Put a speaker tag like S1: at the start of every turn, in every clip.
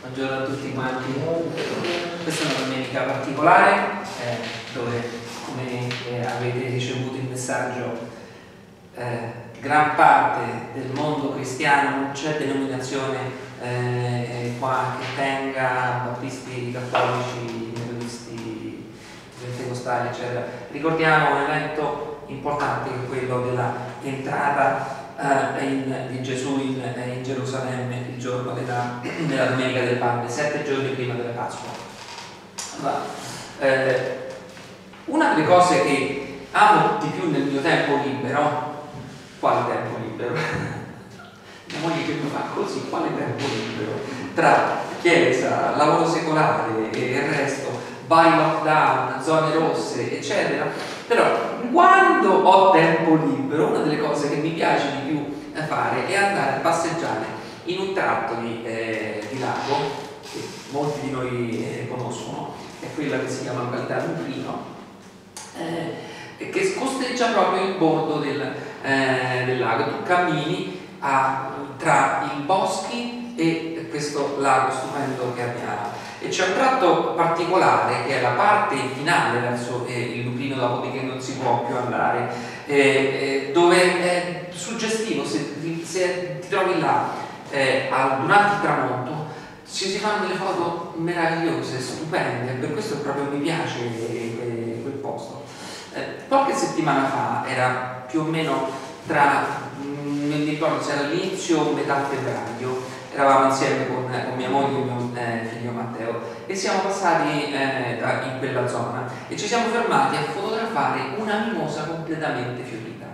S1: Buongiorno a tutti quanti. Questa è una domenica particolare dove, come avete ricevuto il messaggio, gran parte del mondo cristiano, non c'è denominazione qua che tenga battisti, cattolici, metodisti, pentecostali, eccetera. Ricordiamo un evento importante che è quello della entrata di Gesù in Gerusalemme il giorno della Domenica delle Palme, 7 giorni prima della Pasqua. Una delle cose che amo di più nel mio tempo libero, quale tempo libero? Mia moglie che mi fa così, quale tempo libero? Tra chiesa, lavoro secolare e il resto, vari lockdown, zone rosse, eccetera. Però quando ho tempo libero, una delle cose che mi piace di più fare è andare a passeggiare in un tratto di lago che molti di noi conoscono, è quella che si chiama località Lucrino, che costeggia proprio il bordo del lago. Tu cammini tra i boschi e questo lago stupendo che abbiamo. E c'è un tratto particolare che è la parte finale verso il Lucrino, dopodiché non si può più andare, dove è suggestivo, se ti trovi là durante il tramonto si fanno delle foto meravigliose, stupende, per questo proprio mi piace quel posto. Qualche settimana fa, era più o meno non mi ricordo se era all'inizio o metà febbraio, eravamo insieme con mia moglie e mio figlio Matteo e siamo passati in quella zona e ci siamo fermati a fotografare una mimosa completamente fiorita.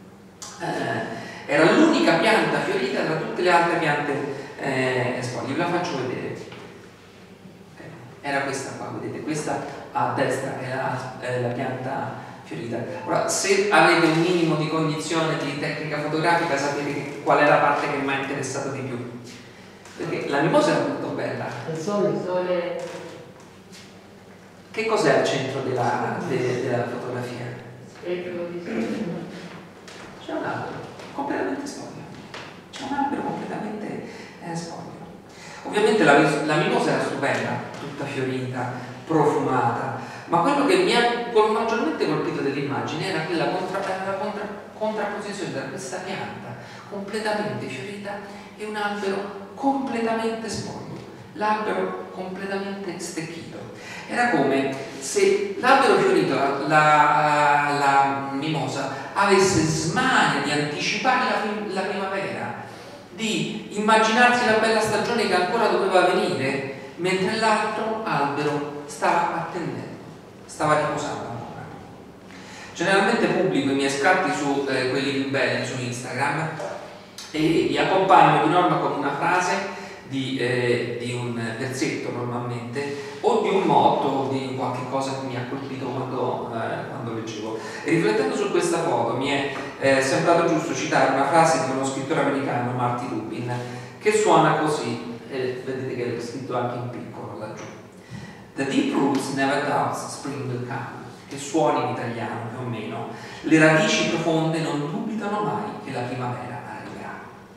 S1: Era l'unica pianta fiorita tra tutte le altre piante spoglie. Vi la faccio vedere. Era questa qua, vedete? Questa a destra è la pianta fiorita. Ora, se avete un minimo di cognizione di tecnica fotografica, sapete qual è la parte che mi ha interessato di più. Perché la mimosa era molto bella.
S2: Il sole.
S1: Che cos'è al centro della fotografia?
S2: Spettro di sole.
S1: C'è un albero completamente spoglio. C'è un albero completamente spoglio. Ovviamente la mimosa era stupenda, tutta fiorita, profumata, ma quello che mi ha maggiormente colpito dell'immagine era quella contrapposizione tra questa pianta completamente fiorita e un albero completamente spoglio, l'albero completamente stecchito. Era come se l'albero fiorito, la mimosa, avesse smania di anticipare la primavera, di immaginarsi la bella stagione che ancora doveva venire, mentre l'altro albero stava attendendo, stava riposando ancora. Generalmente pubblico i miei scatti su quelli più belli su Instagram e li accompagno di norma con una frase di un versetto normalmente, o di un motto, o di qualche cosa che mi ha colpito quando leggevo. E riflettendo su questa foto mi è sembrato giusto citare una frase di uno scrittore americano, Marty Lupin, che suona così, vedete che è scritto anche in piccolo laggiù: The deep roots never doubts spring will come. Che suoni in italiano più o meno: le radici profonde non dubitano mai che la primavera arriverà.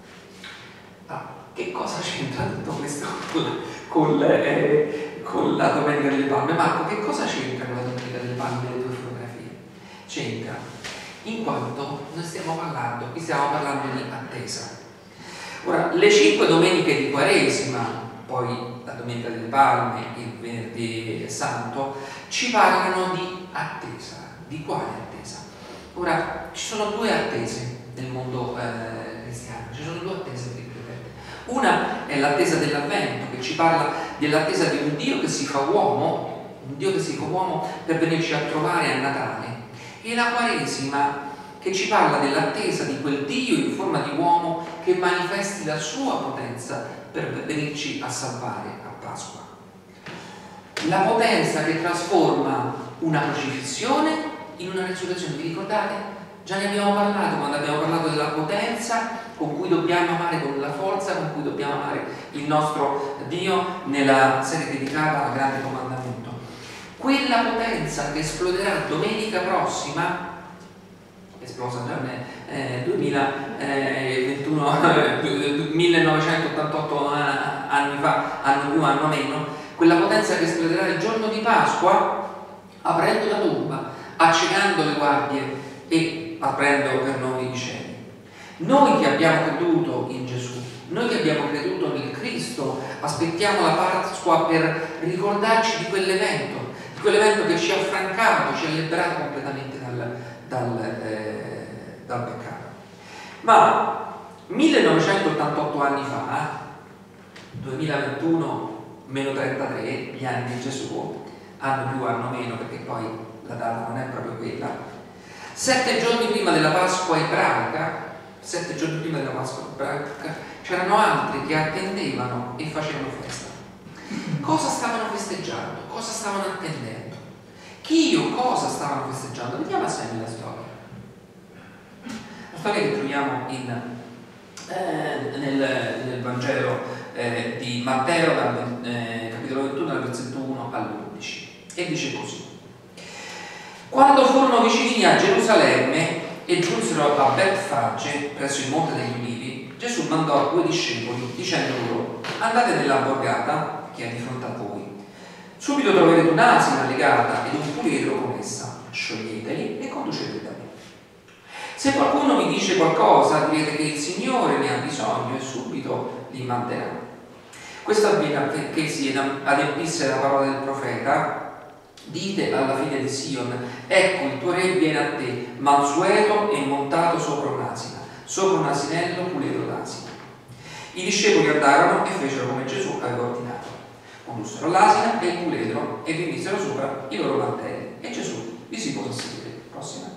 S1: Che cosa c'entra tutto questo con la Domenica delle Palme? Marco, che cosa c'entra con la Domenica delle Palme e le tue fotografie? C'entra in quanto noi stiamo parlando di attesa. Ora, le 5 domeniche di Quaresima, poi la Domenica delle Palme, il Venerdì Santo, ci parlano di attesa. Di quale attesa? Ora, ci sono 2 attese nel mondo cristiano, ci sono 2 attese per il credente. Una è l'attesa dell'Avvento, che ci parla dell'attesa di un Dio che si fa uomo, per venirci a trovare a Natale, e la Quaresima che ci parla dell'attesa di quel Dio in forma di uomo che manifesti la sua potenza per venirci a salvare a Pasqua. La potenza che trasforma una crocifissione in una resurrezione. Vi ricordate? Già ne abbiamo parlato quando abbiamo parlato della potenza con cui dobbiamo amare, con la forza con cui dobbiamo amare il nostro Dio nella serie dedicata al grande comandamento. Quella potenza che esploderà domenica prossima esplosa già nel 1988 anni fa, anno più, anno meno, quella potenza che esploderà il giorno di Pasqua, aprendo la tomba, accecando le guardie e aprendo per noi i cieli. Noi che abbiamo creduto in Gesù, noi che abbiamo creduto nel Cristo, aspettiamo la Pasqua per ricordarci di quell'evento che ci ha affrancato, ci ha liberato completamente dal peccato. Ma 1988 anni fa, 2021 meno 33, gli anni di Gesù, anno più, anno meno, perché poi la data non è proprio quella, 7 giorni prima della Pasqua ebraica, c'erano altri che attendevano e facevano festa. Cosa stavano festeggiando? Cosa stavano attendendo? Chi o cosa stavano festeggiando? Vediamo assieme la storia. La storia che troviamo nel Vangelo di Matteo, capitolo 21, dal versetto 1 all'11. E dice così: quando furono vicini a Gerusalemme e giunsero a Betfage, presso il Monte degli Ulivi, Gesù mandò 2 discepoli, dicendo loro: andate nella borgata che è di fronte a voi. Subito troverete un'asina legata ed un puledro con essa. Scioglieteli e conduceteli da me. Se qualcuno vi dice qualcosa, direte che il Signore ne ha bisogno e subito li manderà. Questo avviene perché si adempisse la parola del profeta: dite alla figlia di Sion, ecco il tuo re viene a te, mansueto e montato sopra un'asina, sopra un asinello puledro d'asina. I discepoli andarono e fecero come Gesù aveva ordinato. Condussero l'asina e il puledro e vi misero sopra i loro mantelli, e Gesù vi si pose a sedere. Prossima.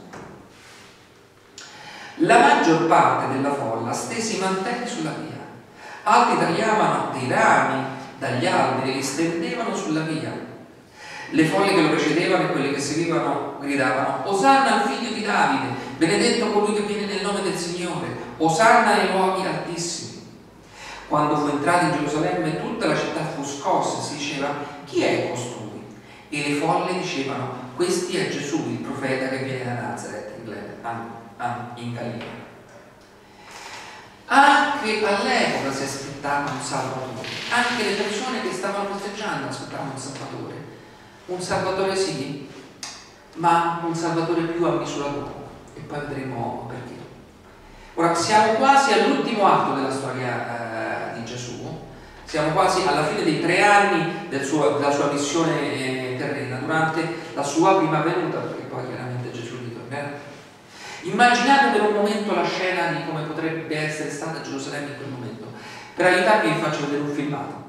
S1: La maggior parte della folla stese i mantelli sulla via. Altri tagliavano dei rami dagli alberi e li stendevano sulla via. Le folle che lo precedevano e quelle che seguivano gridavano: Osanna al figlio di Davide, benedetto colui che viene nel nome del Signore, Osanna nei luoghi altissimi. Quando fu entrato in Gerusalemme tutta la città fu scossa, si diceva: chi è costui? E le folle dicevano: questi è Gesù, il profeta che viene da Nazareth in Galilea. Anche all'epoca si aspettava un Salvatore, anche le persone che stavano festeggiando aspettavano un Salvatore sì, ma un Salvatore più a misura d'uomo, e poi vedremo perché. Ora siamo quasi all'ultimo atto della storia di Gesù, siamo quasi alla fine dei 3 anni della sua missione terrena, durante la sua prima venuta, perché poi chiaramente Gesù ritornerà. Immaginate per un momento la scena di come potrebbe essere stata Gerusalemme in quel momento. Per aiutarvi vi faccio vedere un filmato.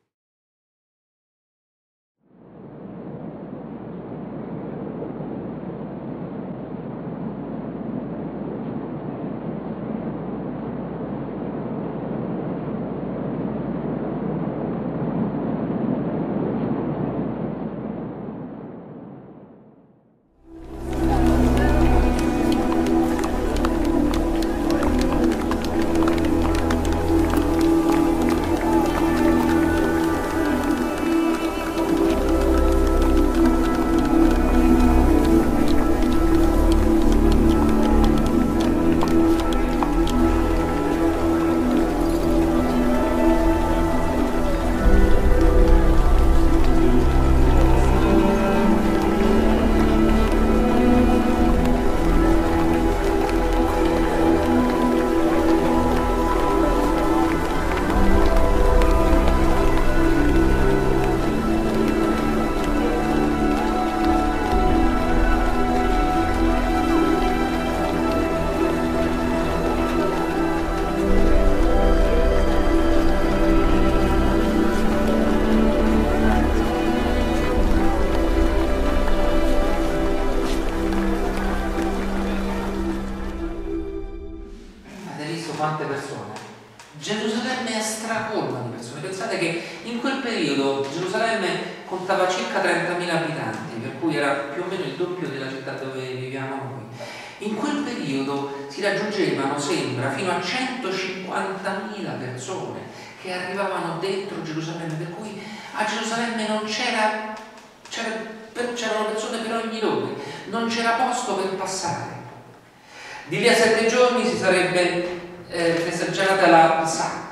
S1: Quante persone? Gerusalemme è stracolma di persone. Pensate che in quel periodo Gerusalemme contava circa 30.000 abitanti, per cui era più o meno il doppio della città dove viviamo noi. In quel periodo si raggiungevano, sembra, fino a 150.000 persone che arrivavano dentro Gerusalemme, per cui a Gerusalemme non c'erano persone per ogni dove, non c'era posto per passare. Di lì a 7 giorni si sarebbe festeggiata la Pasà,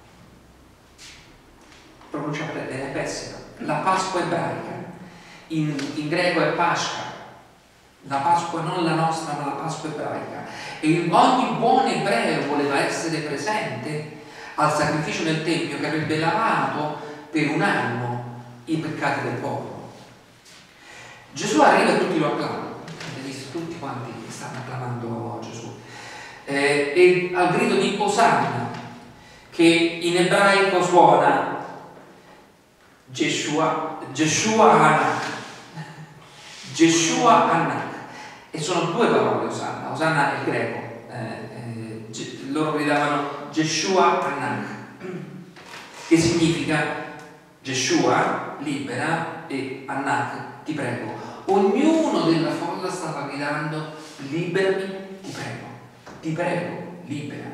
S1: pronuncia è pessima, la Pasqua ebraica, in greco è Pascha, la Pasqua non la nostra ma la Pasqua ebraica, e ogni buon ebreo voleva essere presente al sacrificio nel Tempio che avrebbe lavato per un anno i peccati del popolo. Gesù arriva e tutti lo acclamano, avete visto tutti quanti stanno acclamando Gesù, e al grido di Osanna, che in ebraico suona Yeshua Hanak, Yeshua Hanak, e sono 2 parole Osanna. Osanna è il greco, loro gridavano Yeshua Hanak, che significa Yeshua libera e Hanak ti prego. Ognuno della folla stava gridando liberami, ti prego, liberami.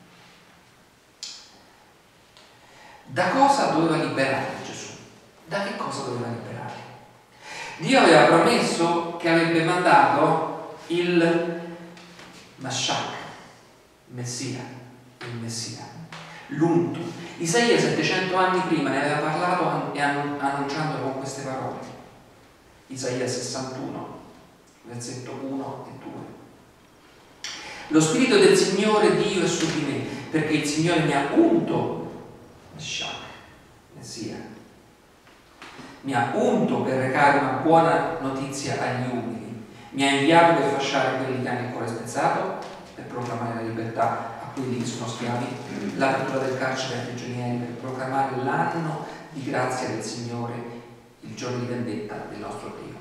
S1: Da cosa doveva liberare Gesù? Da che cosa doveva liberare? Dio aveva promesso che avrebbe mandato il Mashiach, il Messia, l'unto. Isaia 700 anni prima ne aveva parlato e annunciandolo con queste parole. Isaia 61, versetto 1 e 2. Lo Spirito del Signore Dio è su di me, perché il Signore mi ha unto, Mashiach, Messia, mi ha unto per recare una buona notizia agli umili, mi ha inviato per fasciare quelli che hanno il cuore spezzato, per proclamare la libertà a quelli che sono schiavi, l'apertura del carcere ai prigionieri, per proclamare l'anno di grazia del Signore, il giorno di vendetta del nostro Dio.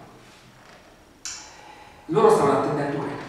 S1: Loro stavano attendendo Re,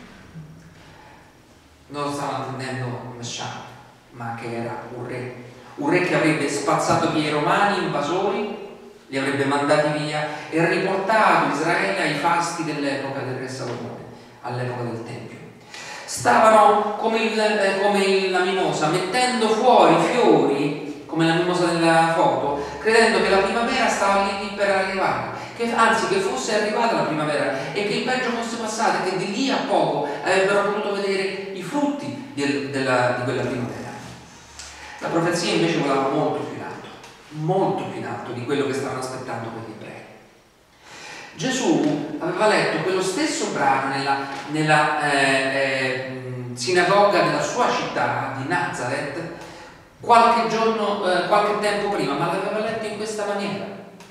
S1: non stavano attendendo Mashiach, ma che era un re che avrebbe spazzato via i romani invasori, li avrebbe mandati via e riportato Israele ai fasti dell'epoca del re Salomone, all'epoca del Tempio. Stavano come la mimosa, mettendo fuori fiori, come la mimosa della foto, credendo che la primavera stava lì per arrivare, anzi che fosse arrivata la primavera e che il peggio fosse passato, che di lì a poco avrebbero potuto vedere i frutti di quella primavera. La profezia invece volava molto più in alto di quello che stavano aspettando quegli ebrei. Gesù aveva letto quello stesso brano nella sinagoga della sua città di Nazareth qualche tempo prima, ma l'aveva letto in questa maniera: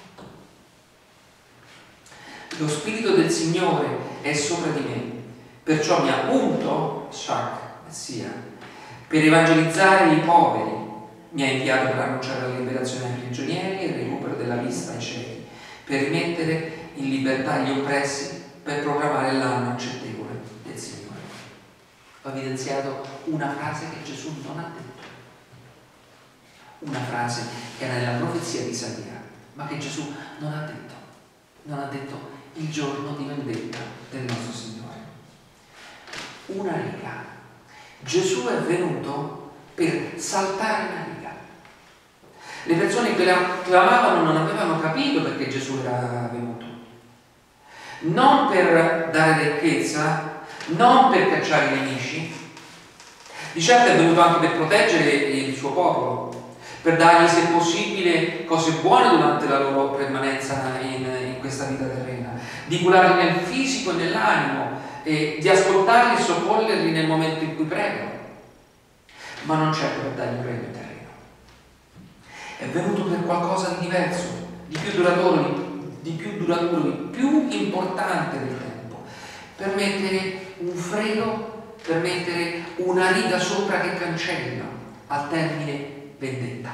S1: lo Spirito del Signore è sopra di me, perciò mi ha unto, Shak, Messia, per evangelizzare i poveri, mi ha inviato per annunciare la liberazione ai prigionieri e il recupero della vista ai ciechi, per rimettere in libertà gli oppressi, per proclamare l'anno accettevole del Signore. Ho evidenziato una frase che Gesù non ha detto, una frase che era nella profezia di Isaia, ma che Gesù non ha detto il giorno di vendetta del nostro Signore. Una riga. Gesù è venuto per saltare una riga. Le persone che lo amavano non avevano capito perché Gesù era venuto. Non per dare ricchezza, non per cacciare i nemici. Di certo è venuto anche per proteggere il suo popolo, per dargli, se possibile, cose buone durante la loro permanenza in questa vita terrena, di curarli nel fisico e nell'animo, e di ascoltarli e soccorrerli nel momento in cui pregano. Ma non certo per dargli un regno terreno. È venuto per qualcosa di diverso, di più duraturo, di più importante del tempo, per mettere un freno, per mettere una riga sopra che cancella al termine vendetta.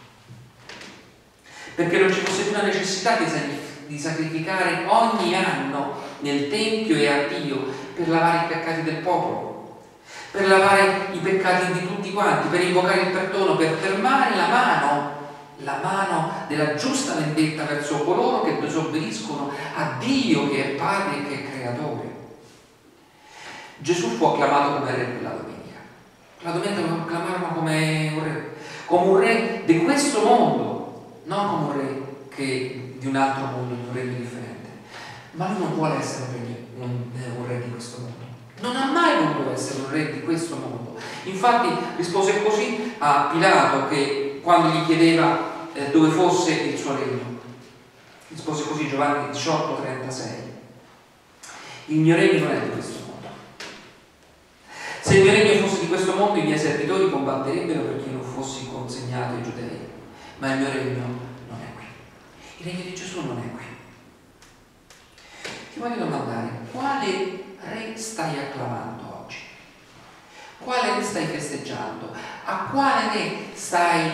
S1: Perché non ci fosse più la necessità di sacrificare ogni anno nel Tempio e a Dio per lavare i peccati del popolo, per lavare i peccati di tutti quanti, per invocare il perdono, per fermare la mano della giusta vendetta verso coloro che disobbediscono a Dio che è Padre e che è Creatore. Gesù fu acclamato come Re quella domenica. La domenica lo acclamarono come un re di questo mondo, non come un re di un altro mondo, di un regno differente. Ma lui non vuole essere un re di questo mondo. Non ha mai voluto essere un re di questo mondo. Infatti rispose così a Pilato, che quando gli chiedeva dove fosse il suo regno. Rispose così Giovanni 18,36: il mio regno non è di questo mondo. Se il mio regno fosse di questo mondo, i miei servitori combatterebbero perché io non fossi consegnato ai giudei, ma il mio regno non è qui. Il regno di Gesù non è qui. Ti voglio domandare, quale re stai acclamando oggi? Quale re stai festeggiando? A quale re stai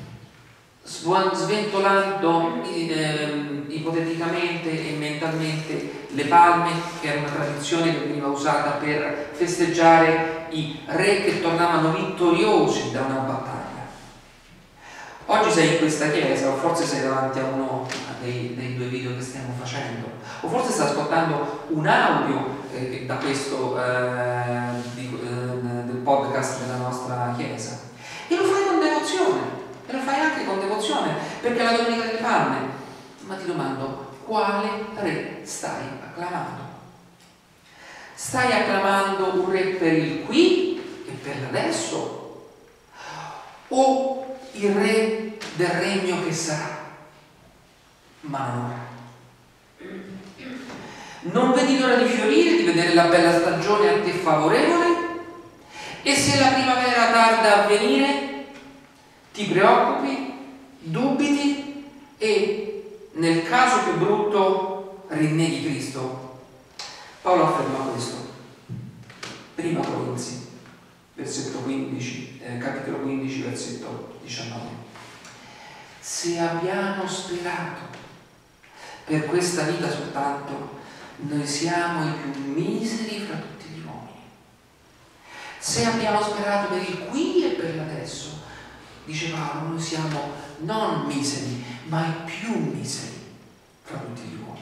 S1: sventolando ipoteticamente e mentalmente le palme, che era una tradizione che veniva usata per festeggiare i re che tornavano vittoriosi da una battaglia? Oggi sei in questa chiesa, o forse sei davanti a uno dei due video che stiamo facendo, o forse stai ascoltando un audio da questo del podcast della nostra chiesa, e lo fai con devozione, e lo fai anche con devozione perché è la Domenica delle Palme. Ma ti domando, quale re stai acclamando? Stai acclamando un re per il qui e per l'adesso, o il re del regno che sarà, ma non ora? Non vedi l'ora di fiorire, di vedere la bella stagione a te favorevole? E se la primavera tarda a venire, ti preoccupi, dubiti e, nel caso più brutto, rinneghi Cristo? Paolo afferma questo. Prima Corinzi, versetto 15, capitolo 15, versetto 19. Se abbiamo sperato per questa vita soltanto, noi siamo i più miseri fra tutti gli uomini. Se abbiamo sperato per il qui e per l'adesso, dice Paolo, noi siamo non miseri, ma i più miseri fra tutti gli uomini.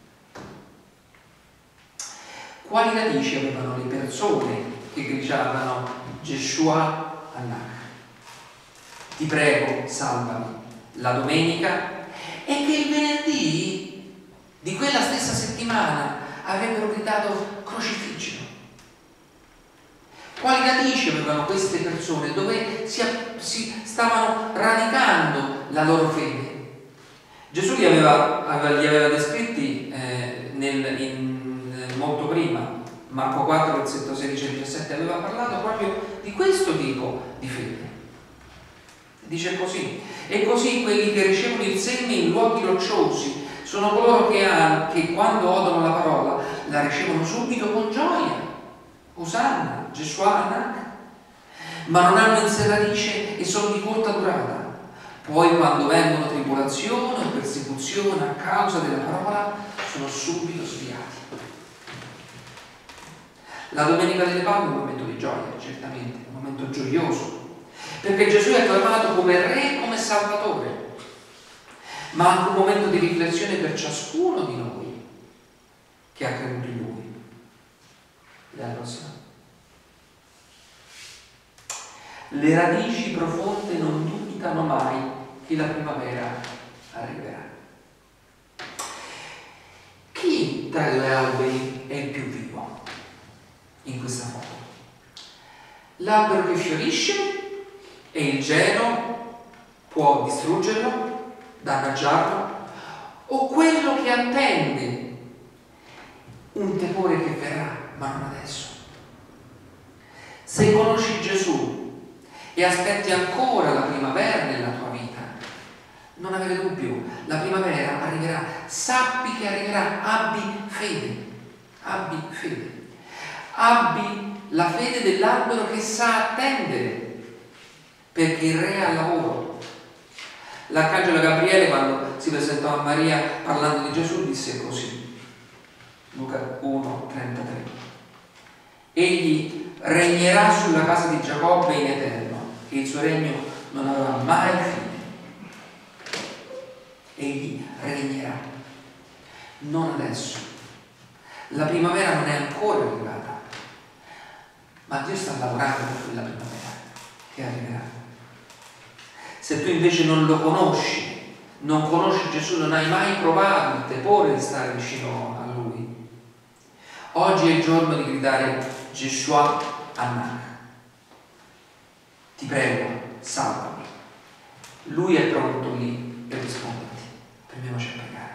S1: Quali radici avevano le persone che grigiavano Yeshua Anak? Ti prego, salvami, la domenica, e che il venerdì di quella stessa settimana avrebbero gridato crocifiggilo? Quali radici avevano queste persone? Dove si stavano radicando la loro fede? Gesù li aveva descritti molto prima. Marco 4, versetto 16 e 17, aveva parlato proprio di questo tipo di fede. Dice così: e così quelli che ricevono il seme in luoghi rocciosi sono coloro che quando odono la parola la ricevono subito con gioia. Osanna, Yeshua Anak, ma non hanno in sé radice e sono di corta durata. Poi quando vengono tribolazione o persecuzione a causa della parola, sono subito sviati. La Domenica delle Palme è un momento di gioia, certamente, un momento gioioso, perché Gesù è acclamato come Re e come Salvatore, ma anche un momento di riflessione per ciascuno di noi che ha creduto in Lui. La prossima. Le radici profonde non dubitano mai che la primavera arriverà. Chi tra i due alberi è il più vivo in questa foto? L'albero che fiorisce e il gelo può distruggerlo, danneggiarlo, o quello che attende un tepore che verrà, ma non adesso? Se conosci Gesù e aspetti ancora la primavera nella tua vita, non avere dubbio, la primavera arriverà. Sappi che arriverà. Abbi fede, abbi fede, abbi la fede dell'albero che sa attendere, perché il Re è al lavoro. L'arcangelo Gabriele, quando si presentò a Maria parlando di Gesù, disse così, Luca 1,33: egli regnerà sulla casa di Giacobbe in eterno, e il suo regno non avrà mai fine. Egli regnerà, non adesso. La primavera non è ancora arrivata, ma Dio sta lavorando per quella primavera che arriverà. Se tu invece non lo conosci, non conosci Gesù, non hai mai provato il tepore di stare vicino a Lui, oggi è il giorno di gridare Yeshua Hanach, ti prego, salvami. Lui è pronto lì per risponderti. Fermiamoci a pregare.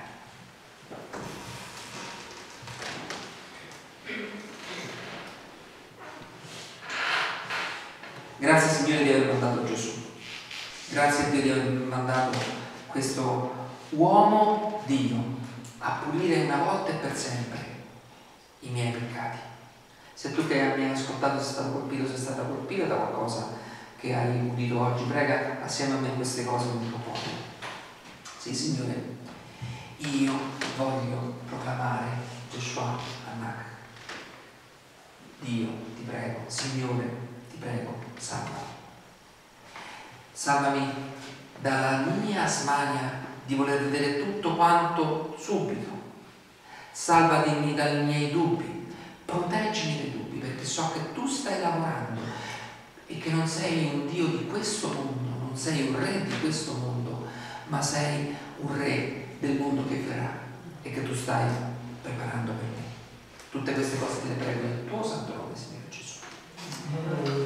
S1: Grazie Signore di aver mandato Gesù. Grazie a Dio di aver mandato questo uomo Dio a pulire una volta e per sempre i miei peccati. Se tu che mi hai ascoltato sei stato colpito, sei stata colpita da qualcosa che hai udito oggi, prega assieme a me queste cose con il tuo cuore. Sì Signore, io voglio proclamare Yeshua Hanach. Dio, ti prego, Signore, ti prego, salvami. Salvami dalla mia smania di voler vedere tutto quanto subito. Salvami dai miei dubbi. Proteggimi dai dubbi, perché so che tu stai lavorando e che non sei un Dio di questo mondo, non sei un re di questo mondo, ma sei un re del mondo che verrà e che tu stai preparando per me. Tutte queste cose te le prego nel tuo santo nome, Signore Gesù.